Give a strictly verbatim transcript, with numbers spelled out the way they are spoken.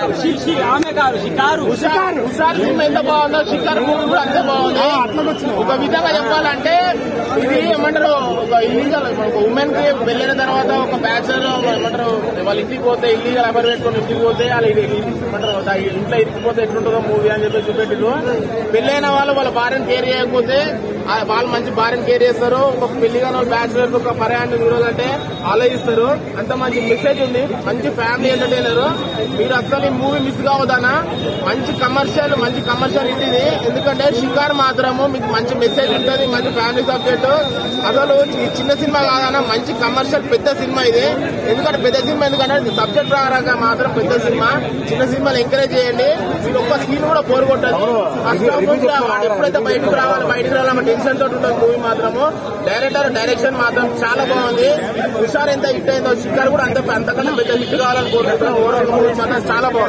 ఆమె కాదు షికారు హుషారు హుషారు సినిమా ఎంత బాగుందో షికారు మూవీ కూడా అంతే బాగుంది. ఒక విధంగా చెప్పాలంటే ఇది ఏమంటారు ఒక ఇల్లీగల్ ఒక ఉమెన్ కి వెళ్ళిన తర్వాత ఒక బ్యాచులర్ ఏమంటారు వాళ్ళ ఇంటికి పోతే ఇల్లీగల్ అమర్ పెట్టుకుని ఇంటికి పోతే వాళ్ళు ఏమంటారు ఇంట్లో ఇరికిపోతే ఎట్లుంటుందో మూవీ అని చెప్పి చూపెట్టిరు. పెళ్ళైన వాళ్ళు వాళ్ళ భార్యను కేర్ చేయకపోతే వాళ్ళు మంచి భార్యను కేర్ చేస్తారు. ఒక పెళ్లిగా బ్యాచులర్ ఒక పర్యాన్ని చూడాలంటే ఆలోచిస్తారు. అంత మంచి మెసేజ్ ఉంది, మంచి ఫ్యామిలీ ఎంటర్టైనర్. మీరు అసలు ఈ మూవీ మిస్ కావద్దనా. మంచి కమర్షియల్ మంచి కమర్షియల్ హిట్ ఇది. ఎందుకంటే షికార్ మాత్రము మీకు మంచి మెసేజ్ ఉంటుంది, మంచి ఫ్యామిలీ సబ్జెక్ట్. అసలు చిన్న సినిమా కాదన్నా, మంచి కమర్షియల్ పెద్ద సినిమా ఇది. ఎందుకంటే పెద్ద సినిమా ఎందుకంటే సబ్జెక్ట్ ప్రకారంగా మాత్రం పెద్ద సినిమా. చిన్న సినిమాలు ఎంకరేజ్ చేయండి. మీరు ఒక్క సీన్ కూడా బోర్ కొట్టదు. ఎప్పుడైతే బయటకు రావాలి బయటకు రావాలి టెన్షన్ తోటి ఉంటుంది మూవీ మాత్రము. డైరెక్టర్ డైరెక్షన్ మాత్రం చాలా బాగుంది. హుషార్ ఎంత హిట్ అయిందో షికార్ కూడా అంత అంతకన్నా పెద్ద హిట్ కావాలని కోరుకుంటున్నాం. ఓవరాల్ మూవీ మాత్రం చాలా బాగుంది.